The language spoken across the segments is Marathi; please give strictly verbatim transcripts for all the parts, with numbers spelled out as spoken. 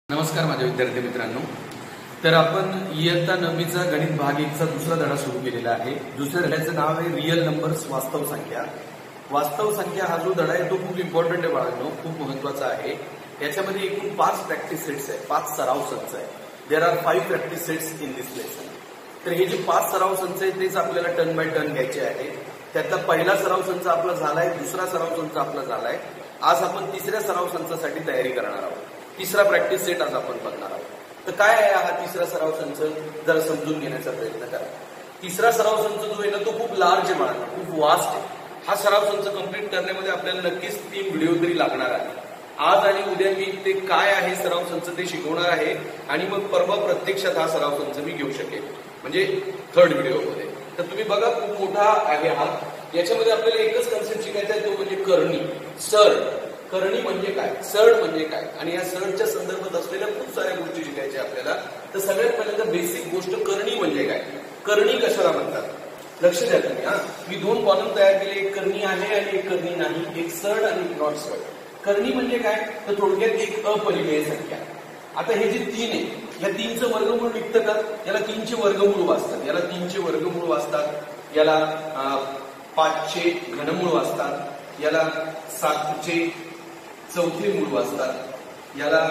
नमस्कार माझ्या विद्यार्थी मित्रांनो. तर आपण इयत्ता नववीचा गणित भाग एकचा दुसरा धडा सुरू केलेला आहे. दुसऱ्या धड्याचं नाव आहे रिअल नंबर्स, वास्तव संख्या. वास्तव संख्या हा जो धडा आहे तो खूप इम्पॉर्टंट आहे बाळांनो, खूप महत्वाचा आहे. याच्यामध्ये एकूण पाच प्रॅक्टिस सेट्स आहे, पाच सराव संच आहे. There are five practice sets in this lesson. तर हे जे पाच सराव संच आहेत तेच आपल्याला टर्न बाय टर्न घ्यायचे आहे. त्यातला पहिला सराव संच आपला झालाय, दुसरा सराव संच आपला झालाय. आज आपण तिसऱ्या सराव संचासाठी तयारी करणार आहोत. तिसरा प्रॅक्टिस सेट आज आपण बघणार आहोत. तर काय आहे हा तिसरा सराव संच, जरा समजून घेण्याचा प्रयत्न करा. तिसरा सराव संच जो आहे ना तो खूप लार्ज आहे बाळांनो, खूप वास्ट आहे. हा सराव संच कंप्लीट करण्यामध्ये आपल्याला नक्कीच तीन व्हिडिओ तरी लागणार आहे. आज आणि उद्या मी ते काय आहे सराव संच ते शिकवणार आहे आणि मग परवा प्रत्यक्षात हा सराव संच मी घेऊ शकेल, म्हणजे थर्ड व्हिडिओमध्ये. तर तुम्ही बघा खूप मोठा आहे हा. याच्यामध्ये आपल्याला एकच कन्सेप्ट शिकायचा आहे, तो म्हणजे करणी, सर्ड. करणी म्हणजे काय, सर्ड म्हणजे काय, आणि या सर्डच्या संदर्भात असलेल्या खूप साऱ्या गोष्टी शिकायच्या आपल्याला. तर सगळ्यात पहिल्यांदा बेसिक गोष्ट करणी म्हणजे काय, करणी कशाला म्हणतात. लक्ष द्या तुम्ही. हा मी दोन कॉलम तयार केले, एक करणी आहे आणि एक करणी नाही, एक सर्ड आणि एक नॉट सर्ड. करणी म्हणजे काय तर थोडक्यात एक अपरिमेय संख्या. आता हे जे तीन आहे या तीनचं वर्गमूळ निघतं का, याला तीनचे वर्गमूळ वाचतात, याला तीनचे वर्गमूळ वाचतात, याला पाचचे घनमूळ वाचतात, याला सातचे चौथे मूळ वाचतात, याला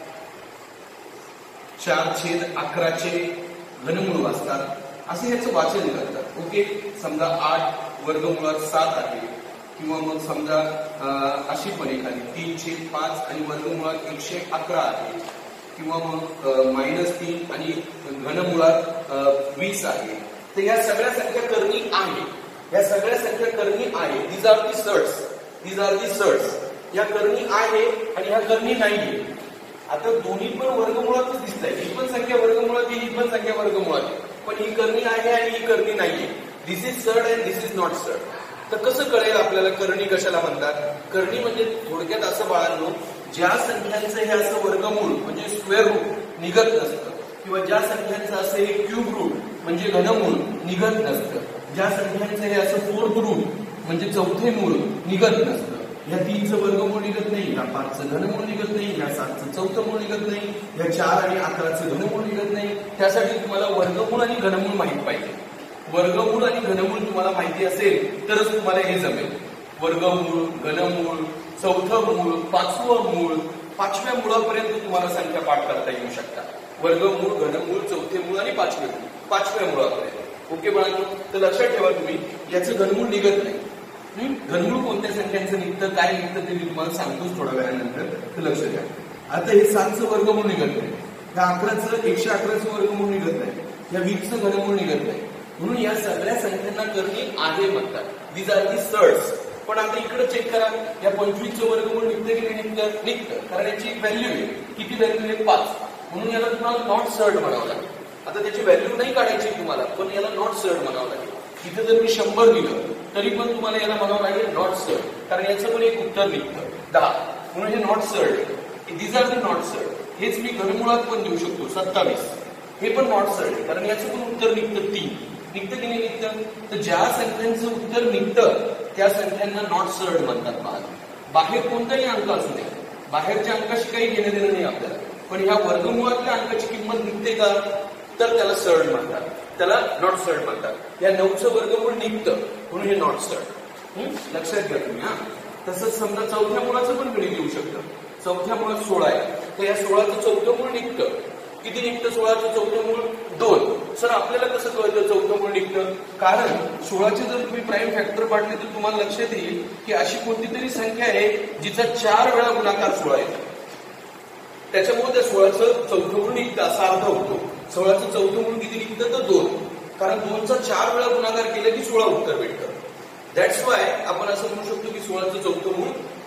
चार छेद अकराचे घनमूळ वाचतात, असे याचं वाचन करतात. ओके, समजा आठ वर्गमुळात सात आहे, किंवा मग समजा अशी पण एखादी तीन छेद पाच आणि वर्गमुळात एकशे अकरा आहे, किंवा मग मायनस तीन आणि घनमुळात वीस आहे. तर या सगळ्या संख्या करणी आहे, या सगळ्या संख्या करणी आहे. These are the surds, these are the surds. या करणी आहे आणि ह्या करणी नाहीये. आता दोन्ही पण वर्गमुळातच दिसत आहे, ही पण संख्या वर्गमुळात आहे, ही पण संख्या वर्गमुळात आहे, पण ही करणी आहे आणि ही करणी नाहीये. This is surd and this is not surd. तर कसं कळेल आपल्याला करणी कशाला म्हणतात. करणी म्हणजे थोडक्यात असं बाळांनो, ज्या संख्यांचं हे असं वर्गमूळ म्हणजे स्क्वेअर रूट निघत नसतं, किंवा ज्या संख्यांचं असं हे क्यूब रूट म्हणजे घनमूळ निघत नसतं, ज्या संख्यांचं हे असं फोर्थ रूट म्हणजे चौथे मूळ निघत नसतं, या तीनचं वर्गमूळ निघत नाही, या पाचचं घनमूळ निघत नाही, या सातचं चौथं मूळ निघत नाही, या चार आणि अकराचं घनमूळ निघत नाही. त्यासाठी तुम्हाला वर्गमूळ आणि घनमूळ माहित पाहिजे. वर्गमूळ आणि घनमूळ तुम्हाला माहिती असेल तरच तुम्हाला हे जमेल. वर्गमूळ, घनमूळ, चौथं मूळ, पाचवं मूळ, पाचव्या मुळापर्यंत तुम्हाला संख्या पाठ करता येऊ शकतात. वर्गमूळ, घनमूळ, चौथे मूळ आणि पाचवे मूळ, पाचव्या मुळापर्यंत. ओके बाळांनो, तर लक्षात ठेवा तुम्ही, याचं घनमूळ निघत नाही. घनमूळ कोणत्या संख्यांचं निघतं, काय निघतं ते मी तुम्हाला सांगतोच थोड्या वेळानंतर. तर लक्ष द्या. आता हे सातचं वर्गमूळ निघत नाही, या अकराचं एकशे अकराचं वर्गमूळ निघत नाही, या वीसचं घनमूळ निघत नाही, म्हणून या सगळ्या संख्यांना करणी आहे म्हणतात. These are the surds. पण आता इकडे चेक करा, या पंचवीसचं वर्गमूळ निघतं की नाही निघतं, निघतं, कारण याची एक व्हॅल्यू आहे. किती व्हॅल्यू आहे, पाच, म्हणून याला तुम्हाला नॉट सर्ड म्हणावं लागेल. आता त्याची व्हॅल्यू नाही काढायची तुम्हाला, पण याला नॉट सर्ड म्हणावं लागेल. इथे जर मी शंभर दिलं तरी पण तुम्हाला याला म्हणावं लागेल नॉट सर्ड, कारण याचं पण एक उत्तर निघतं दहा, म्हणून हे not surd. These are the not surd. हेच मी घनमुळात पण देऊ शकतो, सत्तावीस, हे पण नॉट सर्ड, कारण याचं पण उत्तर निघतं तीन. निघतं की नाही निघतं. तर ज्या संख्यांचं उत्तर निघतं त्या संख्यांना नॉट सर्ड म्हणतात. बाहेर कोणताही अंक असू दे, बाहेरच्या अंकाशी काही घेणं देणं नाही आपल्याला, पण ह्या वर्गमुळातल्या अंकाची किंमत निघते का तर त्याला सर्ड म्हणतात, त्याला नॉट सर्ड म्हणतात. या नऊचं वर्गमूळ निघतं म्हणून हे नॉट सर्ड. लक्षात घ्या तुम्ही. हा तसंच समजा चौथ्या मुळाचं पण गणित येऊ शकतं. चौथ्या मुळात सोळा आहे, तर या सोळाचं चौथं मूळ निघतं. किती निघतं सोळाचं चौथं मूळ, दोन. सर आपल्याला कसं कळतं चौथं मूळ निघतं, कारण सोळाचे जर तुम्ही प्राईम फॅक्टर पाडले तर तुम्हाला लक्षात येईल की अशी कोणती तरी संख्या आहे जिचा चार वेळा गुणाकार सोळा येतो, त्याच्यामुळे त्या सोळाचं चौथं मूळ निघतं असा अर्थ होतो. सोळाचं चौथं मूळ किती निघतं तर दोन, कारण दोनचा चार वेळा गुणाकार केला की सोळा उत्तर भेटतं. दॅट्स वाय आपण असं म्हणू शकतो की सोळाचं चौथं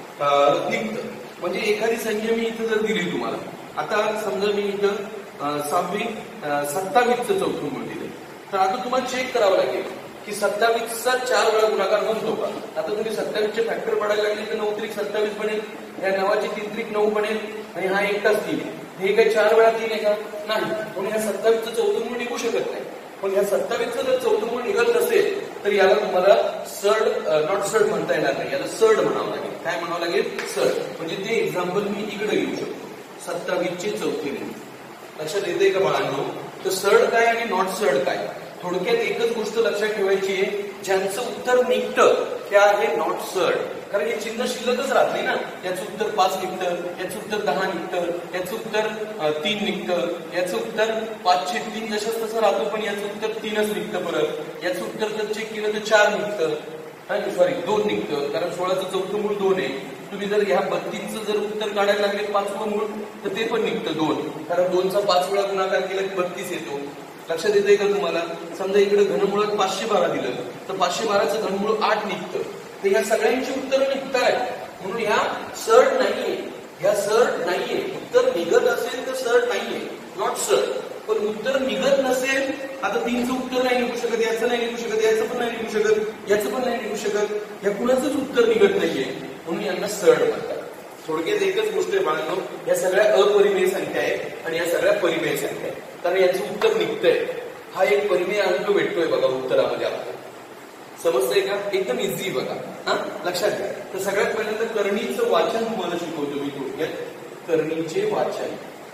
मूळ निघतं. म्हणजे एखादी संख्या मी इथं जर दिली तुम्हाला, आता समजा मी इथं सहावी सत्तावीसचं चौथं मूळ दिले, तर आता तुम्हाला चेक करावं लागेल की सत्तावीसचा चार वेळा गुणाकार बनतो का. आता तुम्ही सत्तावीसचे फॅक्टर पडायला लागले तर नऊ त्रिक सत्तावीस बनेल, या नवाची तीन त्रिक नऊ बनेल, आणि हा एकटाच तीन आहे. हे काही चार वेळा तीन आहे का नाही, म्हणून ह्या सत्तावीसचं चौथं मूळ निघू शकत नाही. पण ह्या सत्तावीसचं जर चौथं मूळ निघत नसेल तर याला तुम्हाला सर्ड नॉट सर्ड म्हणता येणार नाही, याला सर्ड म्हणावं लागेल. काय म्हणावं लागेल, सर्ड. म्हणजे ते एक्झाम्पल मी इकडे घेऊ शकतो. सत्तावीस चे चौथे मूळ. लक्षात येते का बाळांनो? तर सर्ड काय आणि नॉट सर्ड काय? थोडक्यात एकच गोष्ट लक्षात ठेवायची आहे, ज्यांचं उत्तर निघतं ते आहे नॉट सर्ड. कारण हे चिन्ह शिल्लकच राहत नाही ना. याचं उत्तर पाच निघतं, याचं उत्तर दहा निघतं, याचं उत्तर तीन निघतं, याचं उत्तर पाचशे तीन जसंच तसं राहतो, पण याचं उत्तर तीनच निघतं. परत याचं उत्तर जर चेक केलं तर चार निघतं, सॉरी दोन निघतं, कारण सोळाचं चौथं मूळ दोन आहे. तुम्ही जर ह्या बत्तीसचं जर उत्तर काढायला लागले पाचवं मूळ तर ते पण निघतं दोन, कारण दोनचा पाच वेळा गुणाकार केला की बत्तीस येतो. लक्षात येते का तुम्हाला? समजा इकडे घनमुळात पाचशे बारा दिलं तर पाचशे बाराचं घनमूळ आठ निघतं. तर ह्या सगळ्यांची उत्तर निघतात, म्हणून ह्या सर्ड नाहीये, ह्या सर्ड नाहीये. उत्तर निघत असेल तर सर्ड नाहीये, नॉट सर्ड. पण उत्तर निघत नसेल, आता तीनचं उत्तर नाही निघू शकत, याचं नाही निघू शकत, याचं पण नाही निघू शकत, याचं पण नाही निघू शकत, या कुणाचंच उत्तर निघत नाहीये, म्हणून यांना सर्ड म्हणतात. थोडक्यात एकच गोष्ट आहे बाळांनो, या सगळ्या अपरिमेय संख्या आहेत आणि या सगळ्या परिमेय संख्या आहेत, कारण याचं उत्तर निघतंय. हा एक परिमेय अंक भेटतोय बघा उत्तरामध्ये आपल्याला. समजतंय का? एकदम इझी बघा. हा लक्षात घ्या. तर सगळ्यात पहिल्यांदा करणीचं वाचन तुम्हाला शिकवतो मी थोडक्यात. करणीचे वाचन,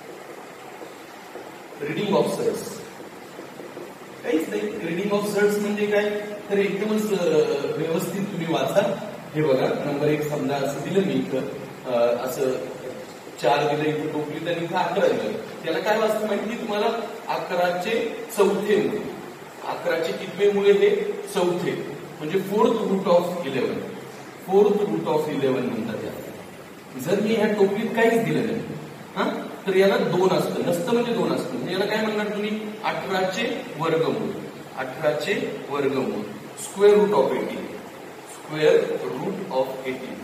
रिडिंग ऑफ सर्ड्स. काहीच नाही, रिडिंग ऑफ सर्ड्स म्हणजे काय, तर एकदमच व्यवस्थित तुम्ही वाचा. हे बघा, नंबर एक समजा असं दिलं मी इथं, असं चार दिलं, इथं टोपली तर इथं अकरा दिलं. त्याला काय वाचतं माहिती तुम्हाला? अकराचे चौथे मूळ. अकराचे कितवे मूळ हे? चौथे, म्हणजे fourth root of eleven. Fourth root of eleven म्हणतात याला. जर मी ह्या टोपलीत काहीच दिलं नाही हा तर याला दोन असतं, नसतं म्हणजे दोन असतं. म्हणजे याला काय म्हणणार तुम्ही? अठराचे वर्गमूळ. अठराचे वर्गमूळ, square root of eighteen. Square root of eighteen.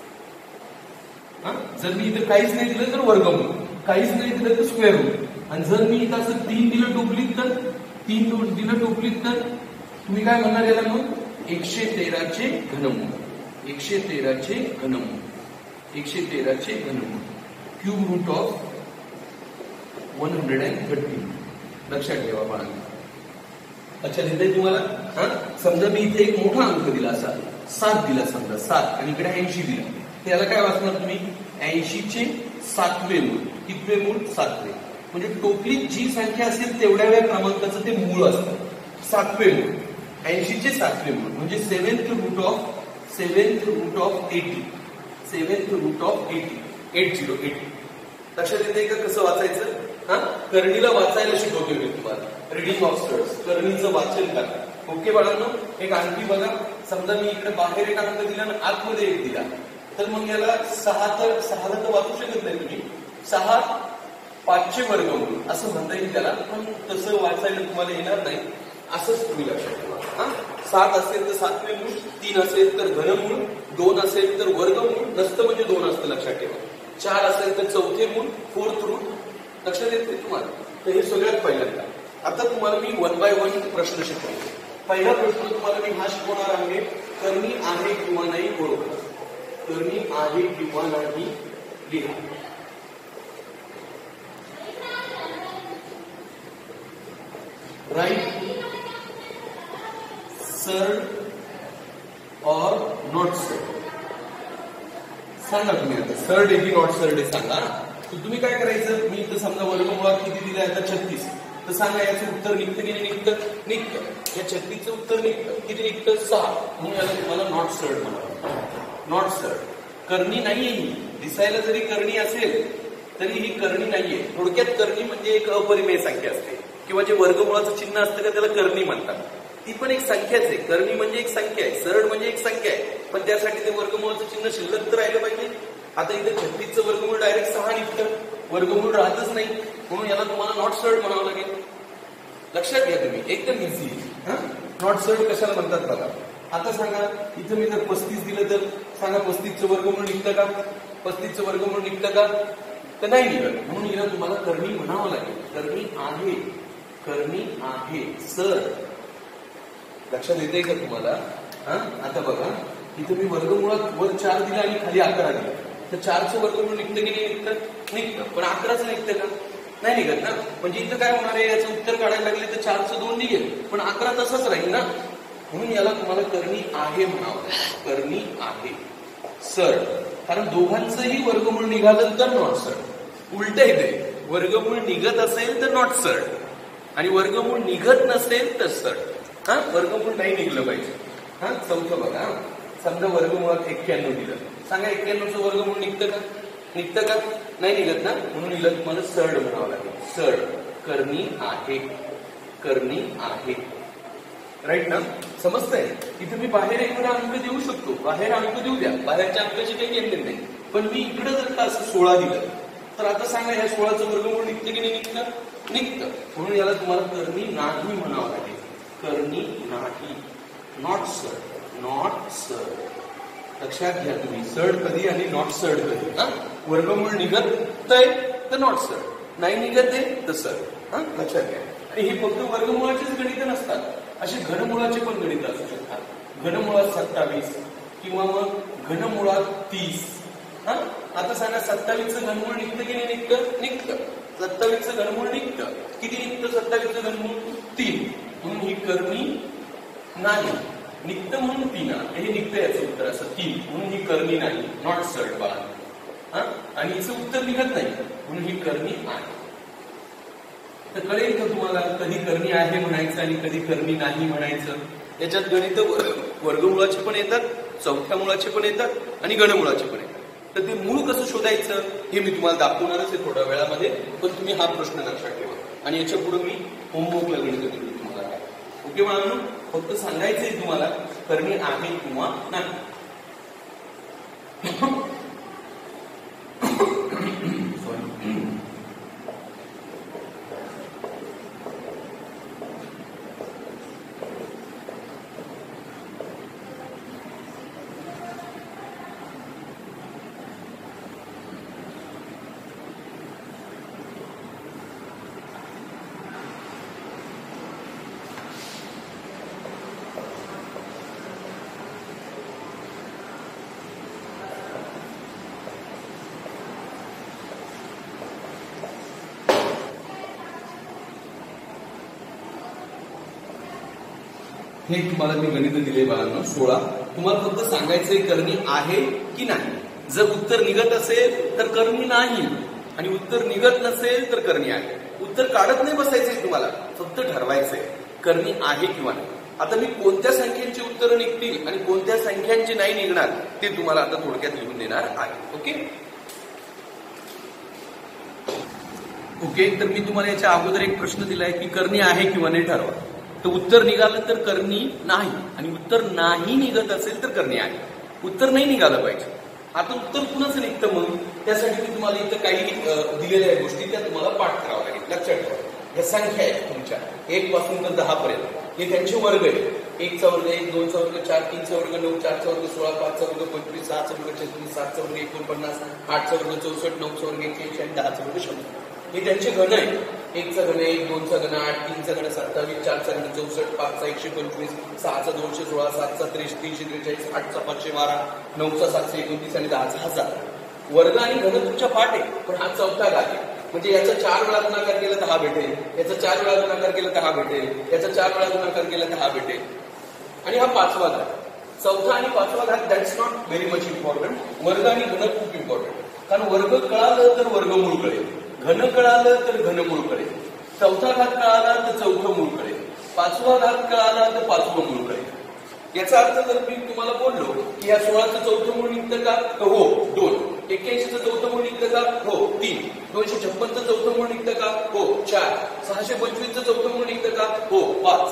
जर मी इथं काहीच नाही दिलं तर वर्गमूळ, काहीच नाही दिलं तर स्क्वेअर रूट. आणि जर मी इथं असं तीन दिलं टोपलीत तर तीन दिलं टोपलीत तर तुम्ही काय म्हणणार याला? मग एकशे तेराचे घनमूळ. एकशे तेराचे घनमूळ. एकशे तेराचे घनमूळ, cube root of one hundred and thirteen. लक्षात ठेवा बाळांनो. अच्छा लिहिलंय तुम्हाला? हा समजा मी इथे एक मोठा अंक दिला, असा सात दिला समजा, सात, आणि इकडे ऐंशी दिला. त्याला काय वाचणार तुम्ही? ऐंशीचे सातवे मूळ. कितवे मूळ? सातवे. म्हणजे टोपलीत जी संख्या असेल तेवढ्या वेळा क्रमांकाचं ते मूळ असतं, सातवे मूळ. ऐंशीचे सातवे मूळ म्हणजे seventh root of seventh root of eighty. Seventh root of eighty. Eight zero eighty. लक्षात येते का कसं वाचायचं? हा करणीला वाचायला शिकवतोय मी तुम्हाला. रिडिंग ऑफ सर्ड्स, करणीचं वाचन करा. ओके बाळांनो? एक आणखी बघा, समजा मी इकडे बाहेर एक अंक दिला आणि आतमध्ये एक दिला, तर मग याला सहा तर सहा तर वाचू शकत नाही तुम्ही. सहा पाचशे वर्गमूळ असं म्हणता येईल त्याला, पण तसं वाचायला तुम्हाला येणार नाही. असंच तुम्ही लक्षात ठेवा. हा सात असेल तर सातवे मूळ, तीन असेल तर घनमूळ, दोन असेल तर वर्गमूळ, नसतं म्हणजे दोन असतं लक्षात ठेवा. चार असेल तर चौथे मूळ, फोर्थ रूट. लक्षात येते तुम्हाला? तर हे सगळ्यात पहिल्यांदा. आता तुम्हाला मी वन बाय वन प्रश्न शिकवतो. पहिला प्रश्न तुम्हाला मी हा शिकवणार आहे, करणी आहे किंवा नाही ओळखा. करणी आहे किंवा नाही लिहा. राईट सर्ड और नॉट सर्ड. सांगा तुम्ही आता सर्ड आहे की नॉट सर्ड आहे सांगा. तर तुम्ही काय करायचं? मी इथं समजा वर्गमुळात किती दिलं आता? छत्तीस. तर सांगा याचं उत्तर निघतं की नाही निघतं? निघतं. या छत्तीसचं उत्तर निघतं. किती निघतं? सहा. म्हणून याला तुम्हाला नॉट सर्ड म्हणावं. Not surd. करणी नाहीये ही. दिसायला जरी करणी असेल तरी ही करणी नाहीये. थोडक्यात करणी म्हणजे एक अपरिमेय संख्या असते, किंवा जे वर्गमुळाचं चिन्ह असतं का त्याला करणी म्हणतात. ती पण एक संख्याच आहे. करणी म्हणजे एक संख्या आहे, सर्ड म्हणजे एक संख्या आहे, पण त्यासाठी ते वर्गमुळाचं चिन्ह शिल्लक तर राहिलं पाहिजे. आता इथे छत्तीसचं वर्गमूळ डायरेक्ट सहा निघतं, वर्गमूळ राहतच नाही, म्हणून याला तुम्हाला नॉट सर्ड म्हणावं लागेल. लक्षात घ्या तुम्ही, एकदम इझी. हा नॉट सर्ड कशाला म्हणतात बघा. आता सांगा इथं मी जर पस्तीस दिलं तर सांगा पस्तीसचं वर्गमूळ निघतं का? पस्तीसचं वर्गमूळ निघतं का? तर नाही निघत, म्हणून हिला तुम्हाला करणी म्हणावं लागेल. करणी आहे, करणी आहे सर. लक्षात येते का तुम्हाला? हा आता बघा इथं मी वर्गमुळात वर चार दिला आणि खाली अकरा दिला, तर चारचं वर्गमूळ निघतं की नाही निघतं? निघतं. पण अकराचं निघतं का? नाही निघत ना. म्हणजे इथं काय होणार आहे? याचं उत्तर काढायला लागले तर चारचं दोन निघेल, पण अकरा तसंच राहील ना. म्हणून याला तुम्हाला करणी आहे म्हणावं. करणी आहे सर, कारण दोघांचंही वर्गमूळ निघालं तर नॉट सर. उलट येते, वर्गमूळ निघत असेल तर नॉट सर्ड आणि वर्गमूळ निघत नसेल तर सर्ड. हा, वर्गमूळ नाही निघलं पाहिजे. हा, चौथं बघा. समजा वर्गमुळात एक्क्याण्णव दिलं, सांगा एक्क्याण्णवचं वर्गमूळ निघतं का? निघतं का? नाही निघत ना, म्हणून हिला तुम्हाला सर्ड म्हणावं लागेल. सर्ड, करणी आहे, करणी आहे. राईट ना, समजतंय? इथे मी बाहेर एखादा अंक देऊ शकतो, बाहेर अंक देऊ द्या, बाहेरच्या अंकाची काही घेणं नाही, पण मी इकडे जर का असं सोळा दिलं तर आता सांगा ह्या सोळाचं वर्गमूळ निघतं की नाही निघतं? निघतं. म्हणून याला तुम्हाला करणी नाही म्हणावं लागेल. करणी नाही, नॉट सर्ड, नॉट सर्ड. लक्षात घ्या तुम्ही, सर्ड कधी आणि नॉट सर्ड कधी. हा, वर्गमूळ निघत आहे तर नॉट सर्ड, नाही निघत आहे तर सर्ड. हा, लक्षात घ्या. आणि हे फक्त वर्गमुळाचेच गणित नसतात, असे घनमुळाचे पण गणित असू शकतात. घनमुळात सत्तावीस किंवा मग घनमुळात तीस. हा, आता सांगा सत्तावीसचं घनमूळ निघतं की नाही निघतं? निघतं. सत्तावीसचं घनमूळ निघतं. किती निघतं सत्तावीसचं घनमूळ? तीन. म्हणून ही करणी नाही, निघतं म्हणून तीन. हे निघतं याचं उत्तर असं तीन, म्हणून ही करणी नाही, नॉट सर्ड बाळा. हा, आणि हिचं उत्तर निघत नाही म्हणून ही करणी आहे. तर कळेल का तुम्हाला कधी करणी आहे म्हणायचं आणि कधी करणी नाही म्हणायचं? याच्यात गणित वर्गमुळाचे पण येतात, चौथ्या मुळाचे पण येतात आणि गणमुळाचे पण येतात. तर ते मूळ कसं शोधायचं हे मी तुम्हाला दाखवणारच आहे थोड्या वेळामध्ये, पण तुम्ही हा प्रश्न लक्षात ठेवा आणि याच्या पुढे मी होमवर्कला गणित देतो तुम्हाला. ओके म्हणून फक्त सांगायचंय तुम्हाला करणी आहे किंवा नाही. हे तुम्हाला मी गणित दिले बाळांनो सोळा. तुम्हाला फक्त सांगायचंय करणी आहे की नाही. जर उत्तर निघत असेल तर करणी नाही आणि उत्तर निघत नसेल तर करणी आहे. उत्तर काढत नाही बसायचंय तुम्हाला, फक्त ठरवायचंय करणी आहे किंवा नाही. आता मी कोणत्या संख्यांची उत्तरं निघतील आणि कोणत्या संख्यांची नाही निघणार ते तुम्हाला आता थोडक्यात लिहून देणार आहे. ओके ओके तर मी तुम्हाला याच्या अगोदर एक प्रश्न दिलाय की करणी आहे किंवा नाही ठरवा. तर उत्तर निघालं तर करणी नाही आणि उत्तर नाही निघत असेल तर करणी आहे. उत्तर नाही निघालं पाहिजे. आता उत्तर कुणाचं निघतं म्हणून त्यासाठी मी तुम्हाला इथं काही दिलेल्या गोष्टी त्या तुम्हाला पाठ करावं लागेल. लक्षात ठेवा, या संख्या आहेत तुमच्या एक पासून तर दहा पर्यंत, हे त्यांचे वर्ग आहेत. एकचा वर्ग एक, दोनचा वर्ग चार, तीनचा वर्ग नऊ, चारचा वर्ग सोळा, पाचचा वर्ग पंचवीस, सहाचा वर्ग छत्तीस, सातचा वर्ग एकोणपन्नास, आठचा वर्ग चौसष्ट, नऊचा वर्ग एकशे आणि दहाचा वर्ग शंभर. हे त्यांचे घन आहे. एकचा घन एक, दोनचा घन आठ, तीनचा घन सत्तावीस, चारचा घन चौसष्ट, पाचचा एकशे पंचवीस, सहाचा दोनशे सोळा, सातचा त्रेस तीनशे त्रेचाळीस, आठचा पाचशे बारा, नऊचा सातशे एकोणतीस आणि दहाचा हजार. वर्ग आणि घन तुमच्या पाठ आहे, पण हा चौथा घात आहे. म्हणजे याचा चार वेळा गुणाकार केला तर हा भेटेल, याचा चार वेळा गुणाकार केला तर हा भेटेल, याचा चार वेळा गुणाकार केला तर हा भेटेल आणि हा पाचवा घात. चौथा आणि पाचवा घात that's not very much important. वर्ग आणि घन खूप इम्पॉर्टंट, कारण वर्ग कळालं तर वर्गमूळ कळेल, घन कळालं तर घनमूळ कळेल, चौथा घात कळाला तर चौथं मूळ कळेल, पाचवा घात कळाला तर पाचवं मूळ कळेल. याचा अर्थ जर मी तुम्हाला बोललो की या सोळाचं चौथं मूळ निघतं का? हो दोन. एक्क्याऐंशीचं चौथं मूळ निघतं का? हो तीन. दोनशे छप्पनचं चौथं मूळ निघतं का? हो चार. सहाशे पंचवीसचं चौथं मूळ निघतं का? हो पाच.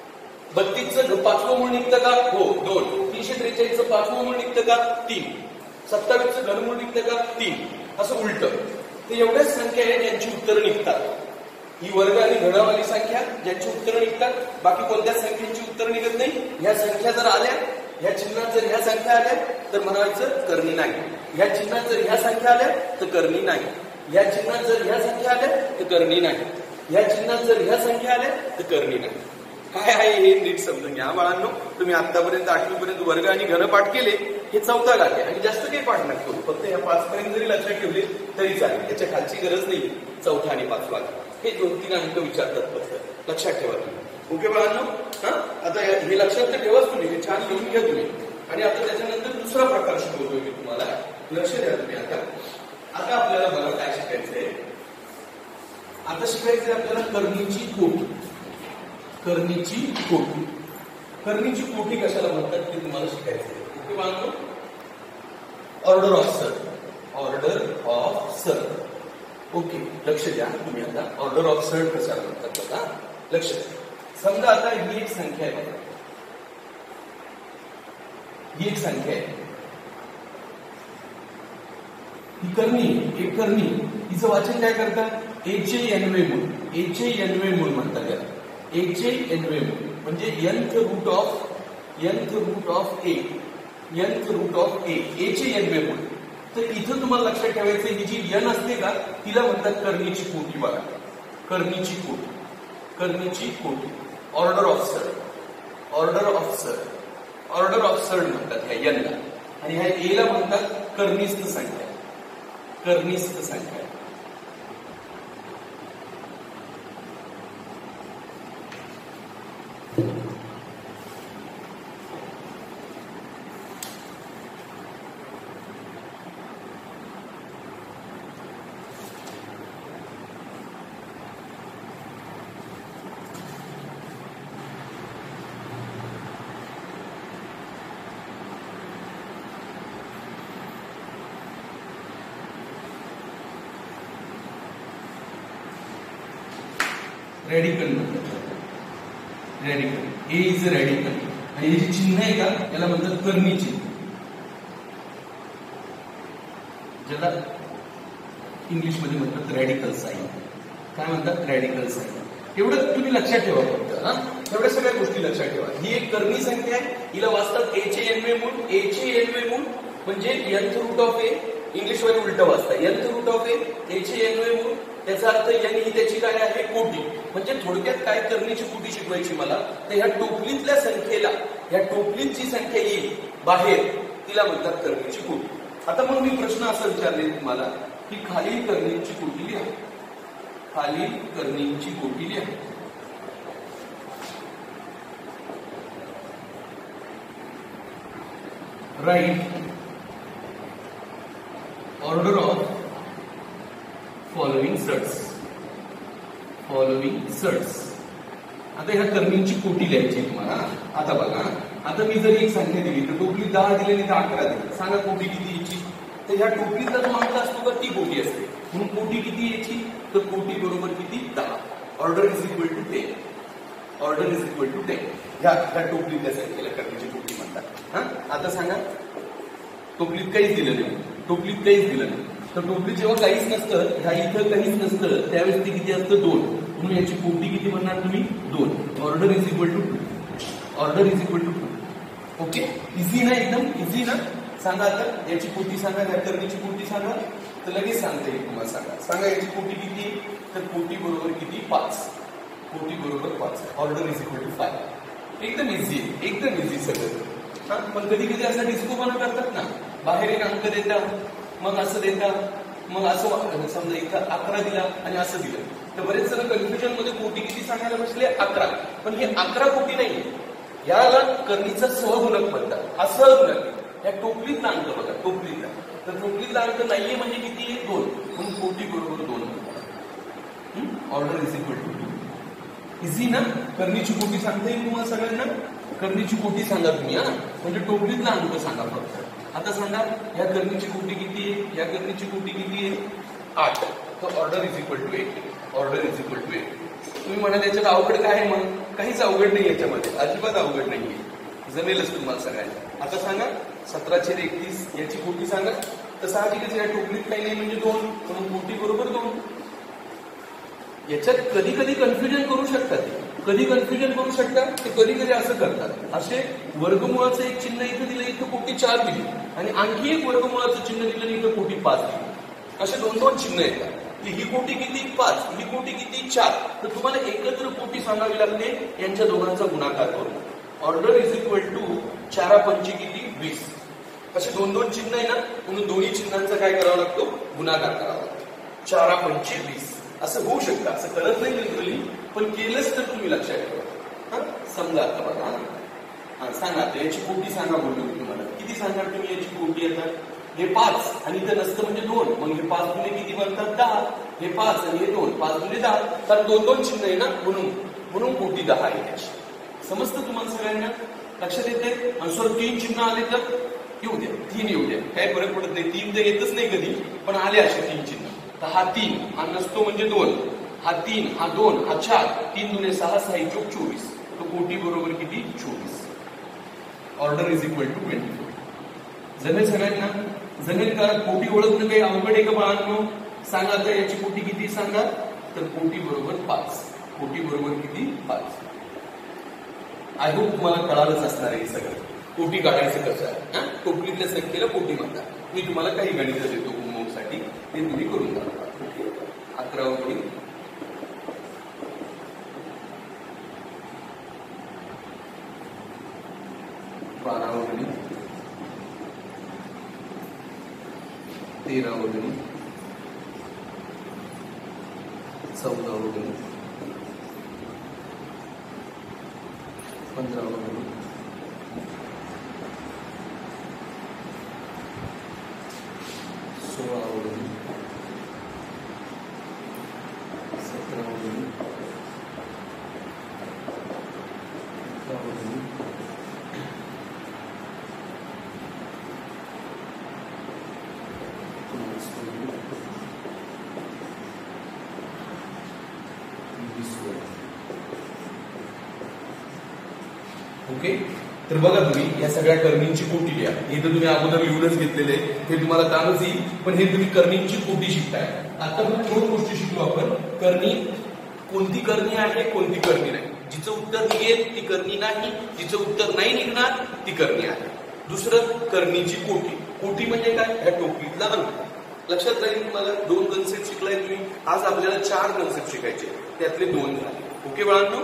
बत्तीसचं पाचवं मूळ निघतं का? हो दोन. तीनशे त्रेचाळीसचं पाचवं मूळ निघतं का? तीन. सत्तावीसचं घनमूळ निघतं का? तीन. असं उलट. तर एवढ्याच संख्या आहेत ज्यांची उत्तरं निघतात. ही वर्ग आणि घनवाली संख्या ज्यांची उत्तरं निघतात, बाकी कोणत्या संख्यांची उत्तरं निघत नाही. ह्या संख्या जर आल्या, ह्या चिन्हात जर ह्या संख्या आल्या तर म्हणायचं करणी नाही. ह्या चिन्हात जर ह्या संख्या आल्या तर करणी नाही. ह्या चिन्हात जर ह्या संख्या आल्या तर करणी नाही. ह्या चिन्हात जर ह्या संख्या आल्या तर करणी नाही. काय आहे हे नीट समजून घ्या बाळांनो. तुम्ही आतापर्यंत आठवी पर्यंत वर्ग आणि घन पाठ केले, हे चौथा घात आहे आणि जास्त काही पाठ नका करू. फक्त ह्या पाच पर्यंत जरी लक्षात ठेवले तरी चालेल, याच्या खालची गरज नाही. चौथा आणि पाचवा हे दोन तीन अंक विचारतात फक्त, लक्षात ठेवा तुम्ही. ओके बाळांनो. हा आता हे लक्षात तर ठेवाच तुम्ही, हे छान लिहून घ्या तुम्ही. आणि आता त्याच्यानंतर दुसरा प्रकार शिकवतोय मी तुम्हाला, लक्ष द्या तुम्ही. आता आता आपल्याला बघा काय शिकायचंय. आता शिकायचंय आपल्याला करणीची कोटी. करणीची कोटी. करणीची कोटी कशाला म्हणतात ते तुम्हाला शिकायचंय. ओके बाळांनो. Order of surd. Order of surd. Okay लक्ष द्या तुम्ही आता. ऑर्डर ऑफ सर कशाला म्हणतात बघा. लक्ष द्या. समजा आता ही एक संख्या आहे बघा. ही एक संख्या आहे. ही करणी एक करणी. हिचं वाचन काय करतात. एचे एनवे मूळ. एचे एनवे मूळ म्हणतात याला. एचे एनवे मूळ म्हणजे nth root of nth root of a. nth root of a. एचे एनवे मूळ. तर इथं तुम्हाला लक्षात ठेवायचं ही जी एन असते का तिला म्हणतात करणीची कोटी बघा. करणीची कोटी. करणीची कोटी. Order of surd. Order of surd. Order of surd म्हणतात ह्या एनला. आणि ह्या एला म्हणतात करणीस्थ संख्या. करणीस्थ संख्या. रॅडिकल म्हणतात. Radical. A is a radical. आणि हे जे चिन्ह आहे का याला म्हणतात करणी चिन्ह. ज्याला इंग्लिश मध्ये म्हणतात रॅडिकल साइन. काय म्हणतात रॅडिकल साइन. एवढं तुम्ही लक्षात ठेवा फक्त. हा एवढ्या सगळ्या गोष्टी लक्षात ठेवा. ही एक करणी संख्या आहे. हिला वाचतात एचे एनवे मूळ. एचे एनवे मूळ म्हणजे nth root of a. English मध्ये उलट वाचतात. nth root of a. एचे एनवे मूळ. त्याचा अर्थ एन ही त्याची काय आहे कोटी. म्हणजे थोडक्यात काय करणीची कोटी शिकवायची मला. तर ह्या टोपलीतल्या संख्येला ह्या टोपलीत जी संख्या येईल बाहेर तिला म्हणतात करणीची कोटी. आता मग मी प्रश्न असा विचारले तुम्हाला की खालील करणीची कोटी लिहा. खालील करणीची कोटी लिहा. Write order of following surds. Following surds. आता ह्या करणीची कोटी लिहायची तुम्हाला. आता बघा आता मी जर एक संख्या दिली तर टोपलीत दहा दिली आणि अकरा दिली. सांगा कोटी किती यायची. तर ह्या टोपलीतला जो अंक असतो का ती कोटी असते. म्हणून कोटी किती यायची तर कोटी बरोबर किती दहा. Order is equal to ten. Order is equal to ten. ह्या ह्या टोपलीतल्या संख्येला करणीची कोटी म्हणतात. हा आता सांगा टोपलीत काहीच दिलं नाही. टोपलीत काहीच दिलं नाही तर टोपलीत जेव्हा काहीच नसतं ह्या इथं काहीच नसतं त्यावेळेस ते किती असतं दोन. म्हणून याची कोटी किती म्हणणार तुम्ही दोन. Order is equal to two. Order is equal to two. Okay easy ना एकदम इझी ना. सांगा आता याची कोटी सांगा. ह्या करणीची कोटी सांगा तर लगेच सांगता येईल तुम्हाला. सांगा सांगा याची कोटी किती तर कोटी बरोबर किती पाच. कोटी बरोबर पाच. Order is equal to five. एकदम इझी एकदम इझी सगळं. हा पण कधी कधी असं डिस्कोपणा करतात ना. बाहेर एक अंक देतात मग असं देतात मग असं समजा इथं अकरा दिला आणि असं दिलं तर बरेच जण कन्फ्युजन मध्ये कोटी किती सांगायला बसले अकरा. पण हे अकरा कोटी नाही. याला करणीचा सहगुणक म्हणतात. हा सहगुणक. या टोपलीतला अंक बघा टोपलीतला. तर टोपलीतला अंक नाहीये म्हणजे किती आहे दोन. म्हणून कोटी बरोबर दोन म्हणतात. Order is equal to two. Easy ना. करणीची कोटी सांगता येईल तुम्हाला सगळ्यांना. करणीची कोटी सांगा तुम्ही. हा म्हणजे टोपलीतला अंक सांगा फक्त. आता सांगा या करणीची कोटी किती आहे. या करणीची कोटी किती आहे आठ. तर order is equal to eight. Order is equal to eight. तुम्ही म्हणाल याच्यात अवघड काय आहे. मग काहीच अवघड नाही याच्यामध्ये. अजिबात अवघड नाहीये. जमेलच तुम्हाला सगळ्यांना. आता सांगा सतराशे एकतीस याची कोटी सांगा. तर साहजिकच या टोपलीत काही नाही म्हणजे दोन. म्हणून कोटी बरोबर दोन. याच्यात कधी कधी कन्फ्युजन करू शकतात. कधी कन्फ्युजन करू शकतात ते कधी कधी असं करतात. असे वर्गमुळाचं एक चिन्ह इथं दिलं इथं कोटी चार दिली आणि आणखी एक वर्गमुळाचं चिन्ह दिलं इथं कोटी पाच दिली. असे दोन दोन चिन्ह येतात. ही कोटी किती पाच. ही कोटी किती चार. तर तुम्हाला एकत्र कोटी सांगावी लागते यांच्या दोघांचा गुणाकार करून. ऑर्डर इज इक्वल टू चारा पंची किती वीस. असे दोन दोन चिन्ह आहे ना म्हणून दोन्ही चिन्हांचा काय करावा लागतो गुणाकार करावा लागतो. चारा पंचे वीस असं होऊ शकतं. असं करत नाही जनरली पण केलंच तर तुम्ही लक्षात ठेवा. समजा आता बघा हा सांगा आता याची कोटी सांगा बोलतो मी तुम्हाला. किती सांगणार तुम्ही याची कोटी आता. हे पाच आणि इथं नसतं म्हणजे दोन, मग हे पाच गुणे किती बनतात दहा, हे पाच आणि हे दोन, पाच गुणे दहा, कारण दोन दोन चिन्ह आहे ना, म्हणून म्हणून कोटी दहा आहे त्याची. समजतं तुम्हाला सगळ्यांना, लक्षात येते. आणि सर तीन चिन्ह आले तर येऊ द्या, तीन येऊ द्या, काय फरक पडत नाही, तीन तर येतच नाही कधी, पण आले असे तीन चिन्ह. तर हा तीन, हा नसतो म्हणजे दोन, हा तीन, हा दोन, हा चार, तीन दुने सहा, सहा चोक चोवीस, तो कोटी बरोबर किती चोवीस. Order is equal to twenty four. जमेल सगळ्यांना, जमेल का? कोटी ओळखणं काही अवघड आहे का बाळांनो? सांगा आता याची कोटी किती सांगा, तर कोटी बरोबर पाच, कोटी बरोबर किती पाच. आय होप तुम्हाला कळालंच असणार आहे सगळं, कोटी काढायचं कसं आहे. टोपलीतल्या संख्येला कोटी म्हणतात. मी तुम्हाला काही गणित देतो होमवर्कसाठी, ते तुम्ही करून टाका. ओके, अकरावं गणित, बारावं गणित, तेरावं गणित, चौदावं गणित, पंधरावं गणित, सोळावं गणित, सतरावं गणित, अठरावं गणित, ओके. तर बघा तुम्ही या सगळ्या कर्णींची कोटी लिहा. हे तर तुम्ही अगोदर लिहूनच घेतलेले, हे तुम्हाला कामच येईल, पण हे तुम्ही कर्णींची कोटी शिकताय. आता आपण दोन गोष्टी शिकलो आपण. कर्णी, कोणती कर्णी आहे, कोणती कर्णी नाही. जिचं उत्तर निघेल ती कर्णी नाही, जिचं उत्तर नाही निघणार ती कर्णी आहे. दुसरं, कर्णीची कोटी. कोटी म्हणजे काय? ह्या टोपलीतला अंक. लक्षात राहील तुम्हाला. दोन कन्सेप्ट शिकलाय तुम्ही. आज आपल्याला चार कन्सेप्ट शिकायचे, त्यातले दोन झाले. ओके बाळांनो,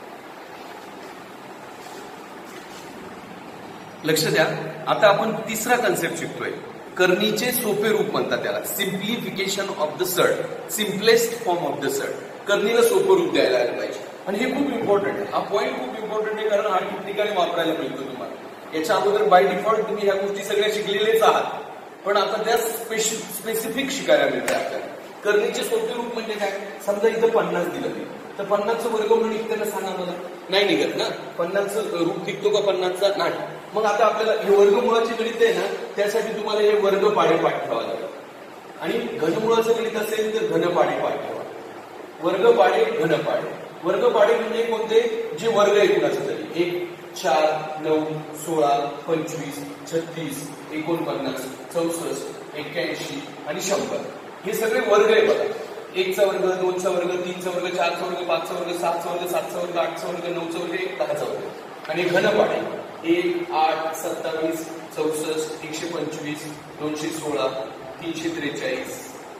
लक्ष द्या. आता आपण तिसरा कन्सेप्ट शिकतोय. कर्णीचे सोपे रूप म्हणतात त्याला, simplification of the surd, simplest form of the surd. कर्णीला सोपं रूप द्यायला आलं पाहिजे. आणि हे खूप इम्पॉर्टंट आहे, हा पॉईंट खूप इम्पॉर्टंट आहे, कारण हा ठिकठिकाणी वापरायला मिळतो तुम्हाला. याच्या अगोदर बाय डिफॉल्ट तुम्ही ह्या गोष्टी सगळ्या शिकलेलेच आहात, पण आता त्या स्पेसिफिक शिकायला मिळते आपल्याला. कर्णीचे सोपे रूप म्हणजे काय? समजा इथं पन्नास दिलं मी, तर पन्नासचं वर्गमूळ निघतं ना, सांगा मला. नाही निघत ना. पन्नासचं रूप निघतो का पन्नासचा? नाही. मग आता आपल्याला हे वर्गमुळाची गणित आहे ना, त्यासाठी तुम्हाला हे वर्ग पाडे पाठ ठेवावं लागेल. आणि घनमुळाचं गणित असेल तर घनपाडे पाठ ठेवा. वर्ग पाडे, घनपाडे. वर्ग पाडे म्हणजे कोणते? जे वर्ग आहे कुणाचं तरी. एक, चार, नऊ, सोळा, पंचवीस, छत्तीस, एकोणपन्नास, चौसष्ट, एक्क्याऐंशी आणि शंभर. हे सगळे वर्ग आहे बघा. एकचा वर्ग, दोनचा वर्ग, तीनचा वर्ग, चारचा वर्ग, पाचचा वर्ग, सातचा वर्ग, सातचा वर्ग, आठचा वर्ग, नऊचा वर्ग, एक, दहाचा वर्ग. आणि घनपाडे एक, आठ, सत्तावीस, चौसष्ट, एकशे पंचवीस, दोनशे सोळा, तीनशे त्रेचाळीस,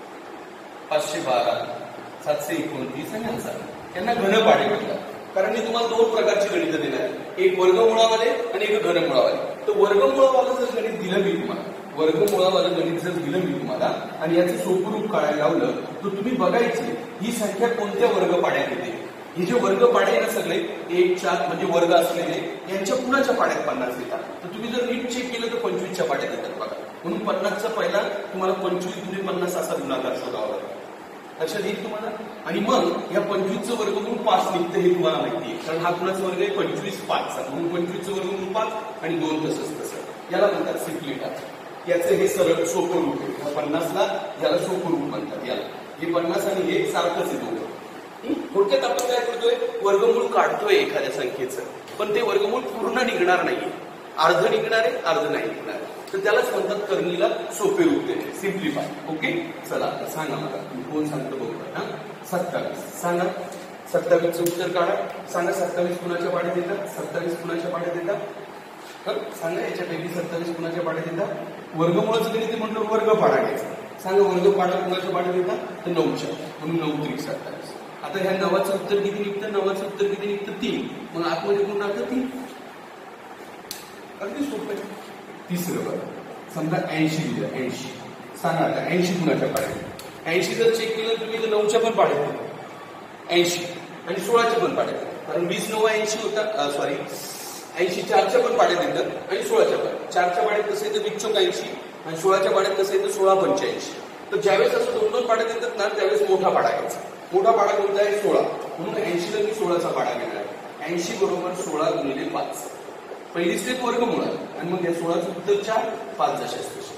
पाचशे बारा, सातशे एकोणतीस आणि हजार. त्यांना घनपाडे म्हणतात. कारण मी तुम्हाला दोन प्रकारची गणित देणार आहे, एक वर्गमुळावाले आणि एक घनमुळावाले. तर वर्गमुळावालं जर गणित दिलं मी तुम्हाला, वर्गमुळावालं गणित जर दिलं मी तुम्हाला आणि याचं सोपं रूप काढायला लावलं, तर तुम्ही बघायचे ही संख्या कोणत्या वर्गपाड्यात येते. हे जे वर्ग पाडे ना सगळे एक, चार म्हणजे वर्ग असलेले, यांच्या कुणाच्या पाड्यात पन्नास येतात. तर तुम्ही जर नीट चेक केलं तर पंचवीसच्या पाड्यात येतात बघा. म्हणून पन्नासचा पहिला तुम्हाला पंचवीस म्हणजे पन्नास असा गुणाकार शोधावा लागतो. लक्षात येईल तुम्हाला. आणि मग या पंचवीसचं वर्गमूळ पाच निघतं हे तुम्हाला माहिती आहे, कारण हा कुणाचा वर्ग आहे? पंचवीस पाचचा. म्हणून पंचवीसचं वर्गमूळ पाच आणि दोन तसंच तसं. याला म्हणतात सिम्प्लिफाय. याचं हे सरळ सोपं रूप आहे. पन्नासला याला सोपं रूप म्हणतात. याला हे पन्नास आणि हे सारखंच आहे दोघं. थोडक्यात आपण काय करतोय? वर्गमूळ काढतोय एखाद्या संख्येचं, पण ते वर्गमूळ पूर्ण निघणार नाहीये. अर्ध निघणार आहे, अर्ध नाही निघणार. तर त्यालाच म्हणतात कर्णीला सोपे रूप देणे, सिम्प्लिफाय. ओके, चला आता सांगा मला, कोण सांगतो बघूया. हा, सत्तावीस सांगा. सत्तावीसचं उत्तर काढा. सांगा सत्तावीस कुणाच्या पाड्यात येतात? सत्तावीस कुणाच्या पाड्यात येतात? सांगा याच्यापैकी सत्तावीस कुणाच्या पाड्यात येतात? वर्गमुळाचं गणित म्हणतो वर्ग पाडा घ्यायचा. सांगा वर्ग पाडा कुणाच्या पाड्यात येतात? तर नऊच्या. म्हणून नऊ त्रिक सत्तावीस. आता ह्या नवाचं उत्तर किती निघतं? नवाचं उत्तर किती निघतं? तीन. मग आतमध्ये कोण राहतं? तीन. अगदी सोपं आहे. तिसरं बघा, समजा ऐंशी दिलं. ऐंशी सांगा आता ऐंशी कुणाच्या पाड्यात? ऐंशी जर चेक केलं तुम्ही तर नऊच्या पण पाड्यात येतं ऐंशी, आणि सोळाच्या पण पाड्यात येतं. कारण वीस नऊ ऐंशी होता, सॉरी ऐंशी चारच्या पण पाड्यात येतात आणि सोळाच्या पण. चारच्या पाड्यात कसं येतं? वीस चौक ऐंशी, आणि सोळाच्या पाड्यात कसं येतं सोळा पंच्याऐंशी. तर ज्यावेळेस असं दोन दोन पाड्यात येतात ना त्यावेळेस मोठा पाडा घ्यायचा. मोठा पाडा कोणता आहे सोळा, म्हणून ऐंशीला मी सोळाचा पाडा घेणार आहे. ऐंशी बरोबर सोळा गुणिले पाच. पहिली स्टेप वर्गमुळात आणि मग या सोळाचं उत्तर चार, पाच जशाच तसे.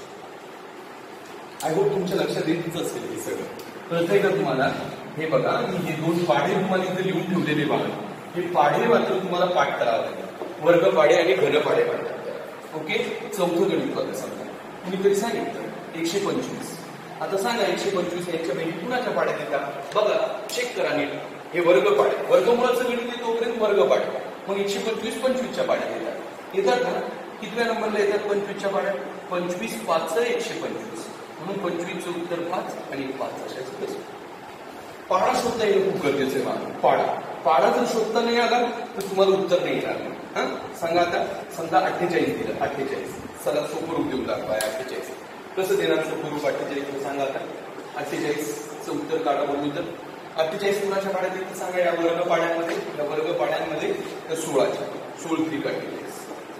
आय होप तुमच्या लक्षात येतच असेल हे सगळं. कळतंय का तुम्हाला? हे बघा मी हे दोन पाढे तुम्हाला इथे लिहून ठेवलेले बघा. हे पाढे मात्र तुम्हाला पाठ करावं लागेल. वर्ग पाढे आणि घन पाढे म्हणतात. ओके. चौथं गणित बघा. समजा कुणीतरी सांगितलं एकशे पंचवीस. आता सांगा एकशे पंचवीस याच्यापैकी कुणाच्या पाड्यात येतात? बघा चेक करा नीट. हे वर्ग पाढे, वर्गमुळाचं गणित आहे तोपर्यंत वर्ग पाढे. मग एकशे पंचवीस पंचवीसच्या पाड्यात येतात. येतात ना? कितव्या नंबरला येतात पंचवीसच्या पाड्यात? पंचवीस पाच एकशे पंचवीस, म्हणून पंचवीसचं उत्तर पाच आणि पाच अशायचं कसं. पाडा शोधता येणं खूप गरजेचं आहे. पाडा पाडा जर शोधता नाही आला तर तुम्हाला उत्तर नाही येणार. हा सांगा आता. समजा अठ्ठेचाळीस दिलं. अठ्ठेचाळीस चला सोपं रूप देऊन दाखवा. अठ्ठेचाळीस कसं देणार सोपं रूप अठ्ठेचाळीस सांगा आता. अठ्ठेचाळीसचं उत्तर काढा बघू. तर अठ्ठेचाळीस कुणाच्या पाड्यात येतं सांगा. या वर्ग पाड्यांमध्ये, या वर्ग पाड्यांमध्ये त्या सोळाच्या सोळ त्रिक अठ्ठेचाळीस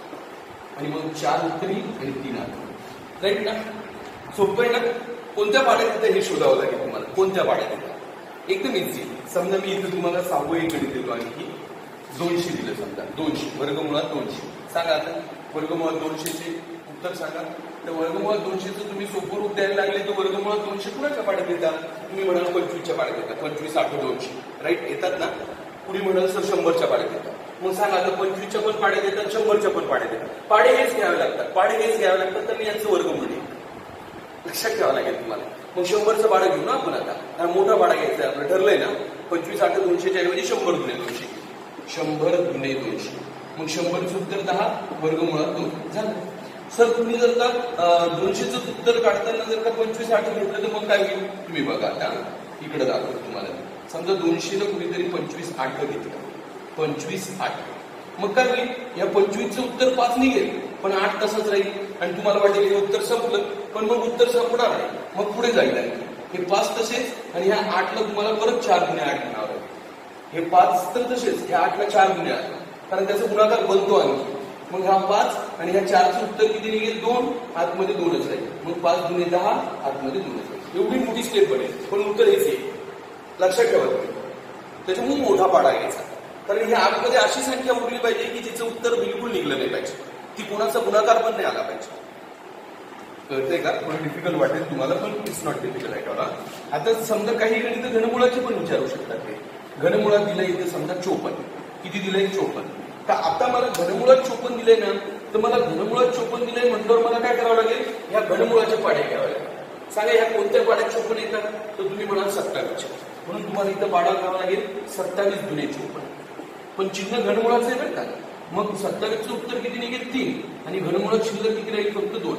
आणि मग चार उत्तरी आणि तीन आठ. राईट ना? सोपं आहे ना? कोणत्या पाड्यात येतं हे शोधावं लागेल तुम्हाला. कोणत्या पाड्यात येतं एकदम इझी. समजा मी इथं तुम्हाला सहावं एक गणित देतो आणखी. दोनशे दिलं समजा. दोनशे वर्गमुळात दोनशे. सांगा आता वर्गमुळात दोनशेचे उत्तर सांगा. तर वर्गमुळात दोनशेचं तुम्ही सोपं रूप द्यायला लागले तर वर्गमुळात दोनशे कुणाच्या पाड्यात येतात? तुम्ही म्हणाल पंचवीसच्या पाड्यात येतात. पंचवीस आठ दोनशे. राईट येतात ना? कुणी म्हणाल सर शंभरच्या पाड्यात येतात. मग सांगा आता पंचवीसच्या पण पाड्यात येतात, शंभरच्या पण पाड्यात येतात. पाडे हेच घ्यावे लागतात. पाडे हेच घ्यावे लागतात. तर मी यांचं वर्गमूळ लक्षात ठेवावं लागेल तुम्हाला. मग शंभरचं भाडं घेऊ ना आपण आता. मोठा भाडा घ्यायचा आहे आपलं ठरलंय ना. पंचवीस आठ दोनशेच्या ऐवजी शंभर गुणे दोनशे. शंभर गुणे दोनशे. मग शंभरचं उत्तर दहा, वर्गमुळात दोन झालं. सर तुम्ही जर का दोनशेचं उत्तर काढताना जर का पंचवीस आठ घेतलं तर मग काय होईल तुम्ही बघा. आता इकडे दाखवतो तुम्हाला. समजा दोनशेला कुणीतरी पंचवीस आठ घेतलं. पंचवीस आठ मग काय होईल? या पंचवीसचं उत्तर पाच निघेल पण आठ तसंच राहील आणि तुम्हाला वाटेल हे उत्तर संपलं. पण मग उत्तर संपणार नाही. मग पुढे जाईल हे पाच तसेच आणि ह्या आठला तुम्हाला परत चार गुणे आठ म्हणावं लागेल. हे पाच तर तसेच, ह्या आठला चार गुणे आठ कारण त्याचा गुणाकार बनतो आणखी. मग हा पाच आणि ह्या चारचं उत्तर किती निघेल? दोन. आतमध्ये दोनच राहील. मग पाच गुणे दहा, आतमध्ये दोनच राहील. एवढी मोठी स्टेप बनेल पण उत्तर हेच येईल. लक्षात ठेवा तुम्ही. त्याच्यामुळे मोठा पाडा घ्यायचा. कारण ह्या आतमध्ये अशी संख्या उरली पाहिजे की तिचं उत्तर बिलकुल निघलं नाही पाहिजे. ती कोणाचा गुणाकार पण नाही आला पाहिजे. कळतंय का? थोडं डिफिकल्ट वाटेल तुम्हाला पण इट्स नॉट डिफिकल्ट आहे का? आता समजा काही गणित घनमुळाची पण विचारू शकतात. ते घनमुळात दिलंय इथे समजा चोपन्न. किती दिलंय? चोपन्न. तर आता मला घनमुळात चोपन्न दिलंय ना, तर मला घनमुळात चोपन्न दिलंय म्हटल्यावर मला काय करावं लागेल? ह्या घनमुळाच्या पाड्या घ्याव्या लागेल. सांगा ह्या कोणत्या पाड्यात चोपन्न येतात? तर तुम्ही म्हणाल सत्तावीसच्या. म्हणून तुम्हाला इथं पाडा घ्यावा लागेल सत्तावीस गुणे चोपन्न. पण चिन्ह घनमुळाचं आहे बरं का. मग सत्तावीसचं उत्तर किती निघेल? तीन. आणि घनमुळात शिल्लक किती राहील? फक्त दोन.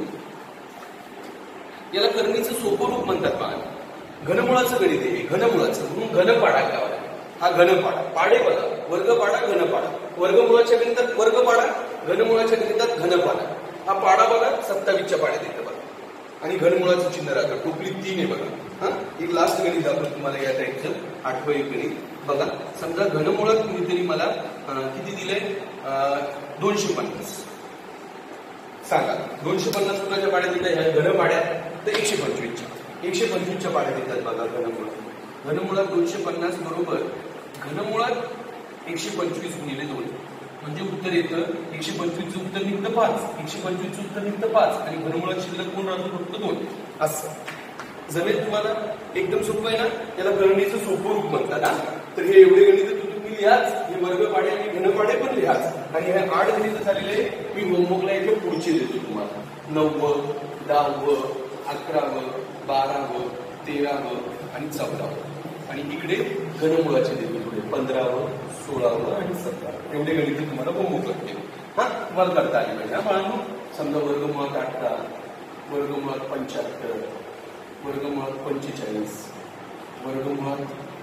याला करणीचं सोपं रूप म्हणतात पहा. घनमुळाचं गणित आहे घनमुळाचं, म्हणून घनपाडा घ्यावा लागेल. हा घनपाडा. पाडे बघा. वर्गपाडा, घनपाडा. वर्गमुळाच्या गणितात वर्गपाडा, घनमुळाच्या गणितात घनपाडा. हा पाडा बघा सत्तावीसच्या पाड्यात येतं बघा. आणि घनमुळाचं चिन्ह राहतं. टोपली तीन आहे बघा. हा एक लास्ट गणित आपण तुम्हाला या टाईपचं आठवं एक गणित बघा. समजा घनमुळात कुणीतरी मला किती दिलंय? दोनशे पन्नास. सांगा दोनशे पन्नास कुणाच्या पाड्यात येतात? ह्या घनपाड्यात. तर एकशे पंचवीसच्या एकशे पंचवीसच्या पाड्यात येतात बघा घनमुळात. घनमुळात दोनशे पन्नास बरोबर घनमुळात एकशे पंचवीस गुणिले दोन म्हणजे उत्तर येतं एकशे पंचवीसचं उत्तर निघतं पाच. एकशे पंचवीसचं उत्तर निघतं पाच आणि घनमुळात शिल्लक कोण राहतो? फक्त दोन. असं जमेल तुम्हाला? एकदम सोपं आहे ना. याला करणीचं सोपं रूप म्हणतात. तर हे एवढे गणित तुम्ही लिहाच. हे वर्गपाडे आणि घनपाडे पण लिहाच. आणि हे आठ गणित झालेले मी होमवर्कला इथे पुढचे देतो तुम्हाला. नववं, दहावं, अकरावं, बारावं, तेरावं आणि चौदावं. आणि इकडे घनमुळाचे देतो थोडे पंधरावं, सोळावं आणि सतरावं. एवढे गणित तुम्हाला होमवर्क करते. हा तुम्हाला करता आले पाहिजे. हा बाळांनो समजा वर्गमुळात अठरा, वर्गमुळात पंच्याहत्तर, वर्गमुळात पंचेचाळीस, वर्गमुळात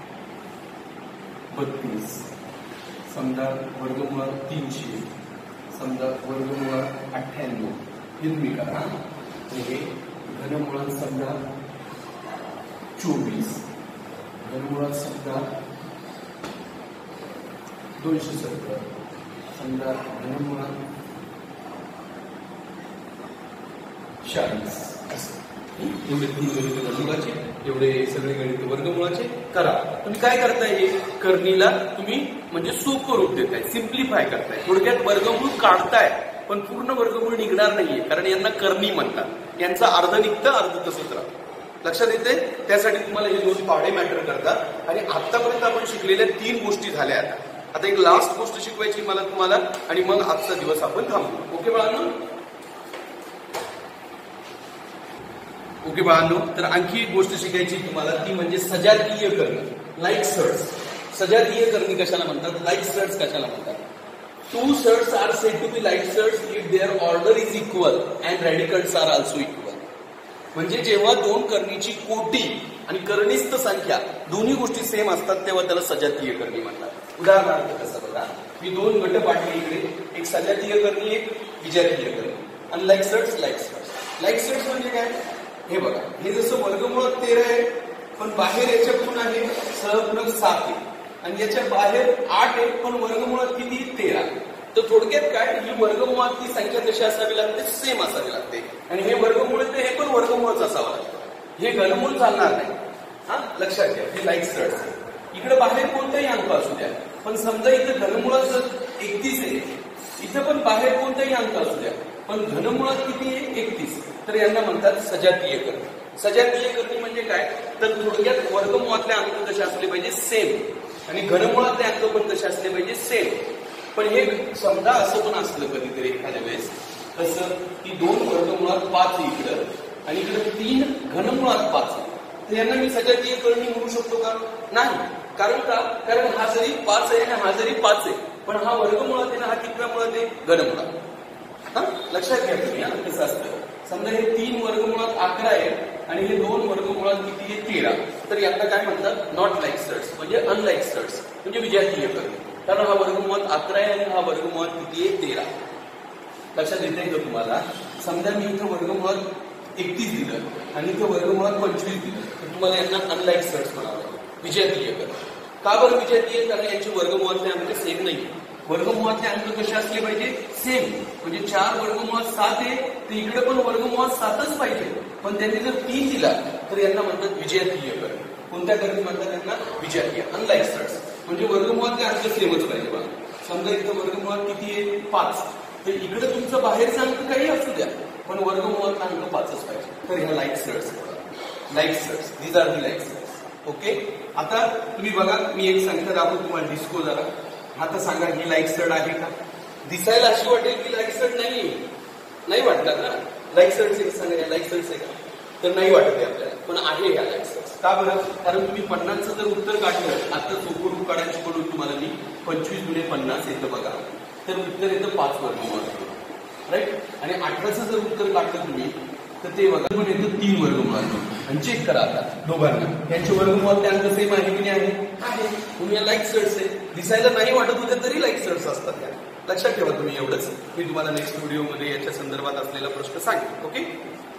बत्तीस, समजा वर्गमुळात तीनशे, समजा वर्गमुळात अठ्ठ्याण्णव. हे तुम्ही करा. हे घनमुळात समजा चोवीस, घनमुळात समजा दोनशे सत्तर, समजा घनमुळात चाळीस. एवढे तीन गणित वर्गमूळाचे, एवढे सगळे गणित वर्गमूळाचे करा. तुम्ही काय करताय, हे करणीला तुम्ही म्हणजे सोपं रूप देताय, सिम्प्लिफाय करताय, थोडक्यात वर्गमूळ काढताय, पण पूर्ण वर्गमूळ निघणार नाहीये, कारण यांना करणी म्हणतात. यांचा अर्ध निघतं, अर्ध तसंच राहतं. लक्षात येते? त्यासाठी तुम्हाला हे दोन पाढे मॅटर करतात. आणि आतापर्यंत आपण शिकलेल्या तीन गोष्टी झाल्या. आता आता एक लास्ट गोष्ट शिकवायची मला तुम्हाला, आणि मग आजचा दिवस आपण थांबू. ओके बाळांनो? ओके बाळांनो, तर आणखी एक गोष्ट शिकायची तुम्हाला, ती म्हणजे सजातीय करणी, लाईक सर्ट्स. सजातीय करणी कशाला म्हणतात, लाईक सर्ट्स कशाला म्हणतात? Two surds are said to be like surds if there order is equal and radicals are also equal. म्हणजे जेव्हा दोन करणीची कोटी आणि करणीस्थ संख्या दोन्ही गोष्टी सेम असतात, तेव्हा त्याला सजातीय करणी म्हणतात. उदाहरणार्थ कसं बघा, मी दोन गट पाडले इकडे, एक सजातीय करणी, एक विजातीय करणी. आणि like surds, like surds like surds म्हणजे काय? हे बघा, हे जसं वर्गमुळात तेरा आहे, पण बाहेर याच्याकडून आहे सहगुणक सात आहे, आणि याच्या बाहेर आठ आहे, पण वर्गमुळात किती? तेरा. तर थोडक्यात काय, ही वर्गमुळातली संख्या कशी असावी लागते? सेम असावी लागते. आणि हे वर्गमूळ ते हे पण वर्गमूळच असावं लागतं, हे घनमूळ चालणार नाही. हा, लक्षात घ्या, हे लाईक सर्ट्स आहे. इकडे बाहेर कोणताही अंक असू द्या, पण समजा इथं घनमुळात जर एकतीस आहे, इथं पण बाहेर कोणताही अंक असू द्या, पण घनमुळात किती आहे? एकतीस. तर यांना म्हणतात सजातीय करणी. सजातीय करणी म्हणजे काय, तर थोडक्यात वर्गमुळातले अंक कसे असले पाहिजे? सेम. आणि घनमुळातले अंक पण कसे असले पाहिजे? सेम. पण हे समजा असं पण असलं कधीतरी एखाद्या वेळेस, कसं की दोन वर्गमुळात पाच आहे इकडं, आणि इकडे तीन घनमुळात पाच आहे, तर यांना मी सजातीय करणी म्हणू शकतो का? नाही. कारण का? कारण हा जरी पाच आहे आणि हा जरी पाच आहे, पण हा वर्गमुळात आहे ना, हा कितव्या मुळात आहे? घनमुळात. हा, लक्षात घ्या तुम्ही. कसं असतं, समजा हे तीन वर्गमुळात अकरा आहे आणि हे दोन वर्गमुळात किती आहे? तेरा. तर यांना काय म्हणतात? नॉट लाईक सर्ट्स, म्हणजे अनलाईक सर्ट्स, म्हणजे विजातीय करणी. कारण हा वर्गमुळात अकरा आहे आणि हा वर्गमुळात किती आहे? तेरा. लक्षात येते का तुम्हाला? समजा मी इथं वर्गमुळात एकतीस दिलं आणि इथं वर्गमुळात पंचवीस दिलं, तर तुम्हाला यांना अनलाईक सर्ट्स म्हणावं लागेल, विजातीय करणी. का बरं विजातीय? कारण यांचे वर्गमुळातले अंक सेम नाही. वर्गमुळातले अंक कसे असले पाहिजे? सेम. म्हणजे चार वर्गमुळात सात आहे, तर इकडे पण वर्गमुळात सातच पाहिजे, पण त्यांनी जर तीन दिला तर यांना म्हणतात विजातीय करणी. कोणत्या करणी म्हणतात यांना? विजातीय, अनलाईक सर्ट्स. म्हणजे वर्गमुळातले अंक सेमच पाहिजे. बघा, समजा इथं वर्गमुळात किती आहे? पाच. तर इकडे तुमचं बाहेरचा अंक काही असू द्या, पण वर्गमुळातला अंक पाचच पाहिजे. तर ह्या like surds, like surds, these are the like surds. Okay. आता तुम्ही बघा, मी एक संख्या दाखवतो तुम्हाला, डिस्को जरा. आता सांगा, ही लाईक सर्ट आहे का? दिसायला अशी वाटेल की लाईक सर्ट नाही, नाही वाटणार ना? लाईक सर्ट्स एक सांगा, लाईक सर्ट्स आहे का? तर नाही वाटत आहे आपल्याला, पण आहे ह्या लाईक सर्ट्स. का बरं? कारण तुम्ही पन्नासचं जर उत्तर काढलं, आता सोपं रूप काढायचं पडून तुम्हाला मी पंचवीस गुणे पन्नास येतं बघा, तर उत्तर येतं पाच वर्गमूळ, राईट. आणि अठराचं जर उत्तर काढलं तुम्ही, तर ते बघा पण येतं तीन वर्गमूळ. आणि चेक करा आता दोघांना, त्यांचे वर्गमूळ अंक सेम आहे की नाही? आहे. तुम्ही लाईक सर्ट्स आहे, दिसायला नाही वाटत होते तरी लाईक सर्ट्स असतात त्या. लक्षात ठेवा तुम्ही एवढंच. मी तुम्हाला नेक्स्ट व्हिडिओमध्ये याच्या संदर्भात असलेला प्रश्न सांगेन. ओके.